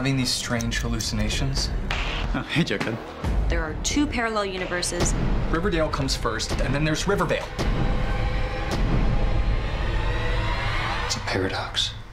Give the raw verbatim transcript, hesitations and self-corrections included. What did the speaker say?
having these strange hallucinations? Oh, hey, Jughead. There are two parallel universes. Riverdale comes first, and then there's Rivervale. It's a paradox.